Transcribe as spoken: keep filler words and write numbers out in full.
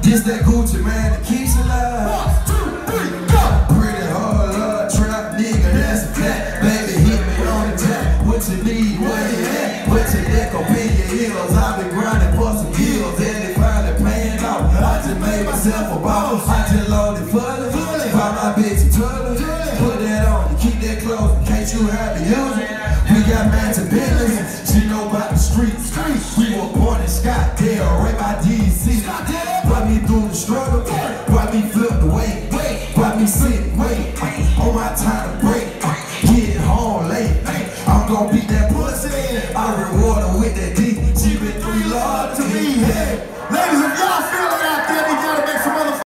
This that Gucci man, the Keyshia line. One, two, three, go. Pretty hard, love, trap nigga, that's a fact. Baby, hit me on the tap. What you need, where you at? Put your neck up in your heels. I've been grinding for some years, and it finally paying off. I just made myself a boss. I just loaded fully. Buy my bitch a tully. Put that on you, keep that close in case you have to use it. We got matching business. She know about the streets. We were born in Scotty A T L, right by D C. Brought me through the struggle, brought me flip the weight, brought me sit, wait, on my time.